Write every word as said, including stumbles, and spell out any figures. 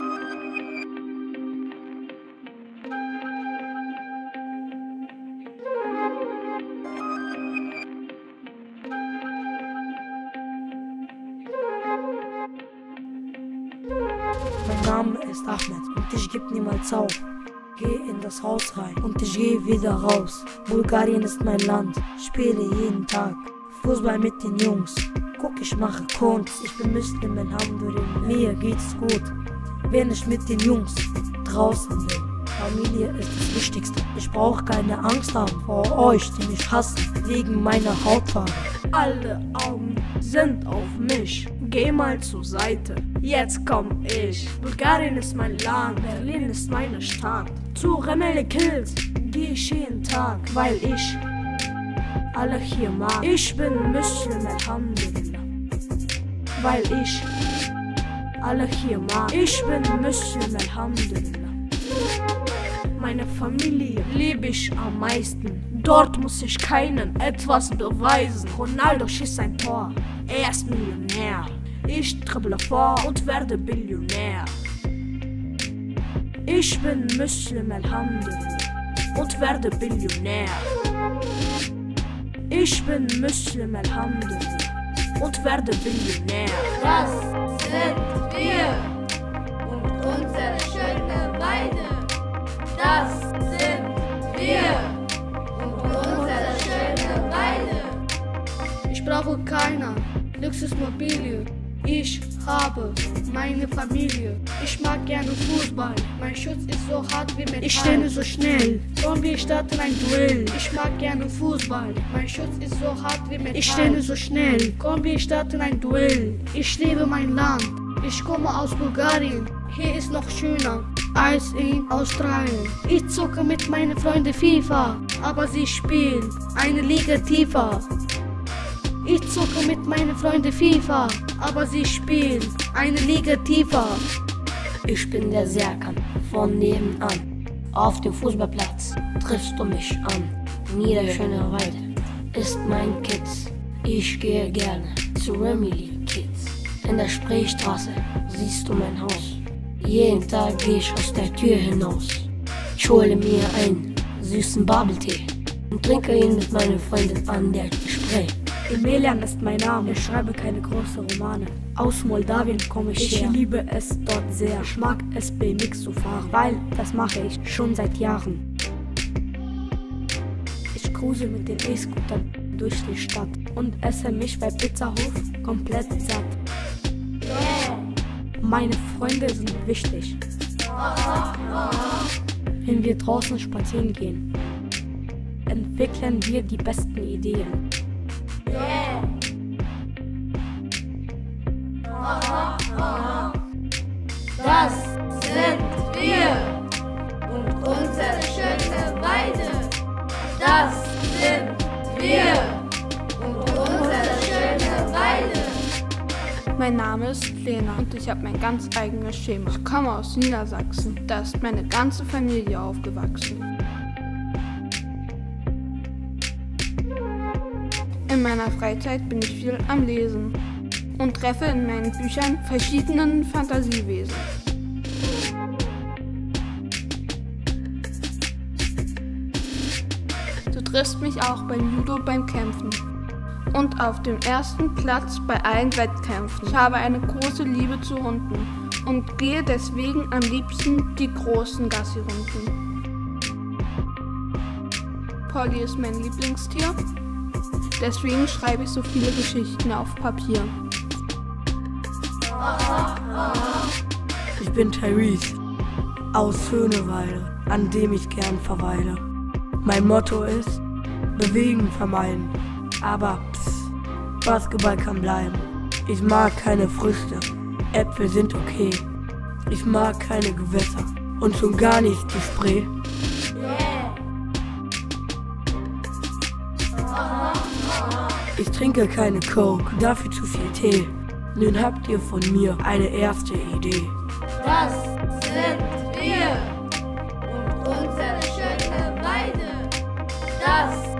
Mein Name ist Ahmed und ich geb niemals auf. Geh in das Haus rein und ich geh wieder raus. Bulgarien ist mein Land, spiele jeden Tag Fußball mit den Jungs. Guck, ich mache Kunst, ich bin Muslim, Alhamdulillah. Mir geht's gut, wenn ich mit den Jungs draußen bin. Familie ist das Wichtigste. Ich brauche keine Angst haben vor euch, die mich hassen, wegen meiner Hautfarbe. Alle Augen sind auf mich. Geh mal zur Seite, jetzt komm ich. Bulgarien ist mein Land, Berlin ist meine Stadt. Zu Remele Kills geh ich jeden Tag, weil ich alle hier mag. Ich bin Muslim, Alhamdulillah, weil ich alle hier mag. Ich bin Muslim, Alhamdulillah. Meine Familie liebe ich am meisten. Dort muss ich keinem etwas beweisen. Ronaldo schießt ein Tor, er ist Millionär. Ich dribble vor und werde Billionär. Ich bin Muslim, Alhamdulillah, und werde Billionär. Ich bin Muslim, Alhamdulillah, und werde Billionär. Das sind wir und unsere schöne Weide. Das sind wir und unsere schöne Weide. Ich brauche keine Luxusmobilie. Ich habe meine Familie. Ich mag gerne Fußball. Mein Schutz ist so hart wie Metall. Ich stelle so schnell. Komm, wir starten ein Duell. Ich mag gerne Fußball. Mein Schutz ist so hart wie Metall. Ich stelle so schnell. Komm, wir starten ein Duell. Ich liebe mein Land. Ich komme aus Bulgarien. Hier ist noch schöner als in Australien. Ich zocke mit meinen Freunden FIFA, aber sie spielen eine Liga tiefer. Ich zocke mit meinen Freunden FIFA, aber sie spielen eine Liga tiefer. Ich bin der Serkan von nebenan. Auf dem Fußballplatz triffst du mich an. Niederschöne Weide ist mein Kids. Ich gehe gerne zu Remily Kids. In der Spreestraße siehst du mein Haus. Jeden Tag gehe ich aus der Tür hinaus. Ich hole mir einen süßen Bubble-Tee und trinke ihn mit meinen Freunden an der Spree. Emelian ist mein Name, ich schreibe keine großen Romane. Aus Moldawien komme ich, ich her. Ich liebe es dort sehr. Ich mag es B M X zu fahren, weil das mache ich schon seit Jahren. Ich cruise mit dem E-Scooter durch die Stadt und esse mich bei Pizzahof komplett satt. Yeah. Meine Freunde sind wichtig. Wenn wir draußen spazieren gehen, entwickeln wir die besten Ideen. Yeah. Das sind wir und unsere schöne Weide. Das sind wir und unsere schöne Weide. Mein Name ist Lena und ich habe mein ganz eigenes Schema. Ich komme aus Niedersachsen, da ist meine ganze Familie aufgewachsen. In meiner Freizeit bin ich viel am Lesen und treffe in meinen Büchern verschiedenen Fantasiewesen. Du triffst mich auch beim Judo beim Kämpfen und auf dem ersten Platz bei allen Wettkämpfen. Ich habe eine große Liebe zu Hunden und gehe deswegen am liebsten die großen Gassi-Runden. Polly ist mein Lieblingstier. Deswegen schreibe ich so viele Geschichten auf Papier. Ich bin Tyrese aus Schöneweide, an dem ich gern verweile. Mein Motto ist, bewegen vermeiden. Aber pss, Basketball kann bleiben. Ich mag keine Früchte, Äpfel sind okay. Ich mag keine Gewässer und schon gar nicht die Spree. Ich trinke keine Coke, dafür zu viel Tee. Nun habt ihr von mir eine erste Idee. Das sind wir und unsere schöne Weide. Das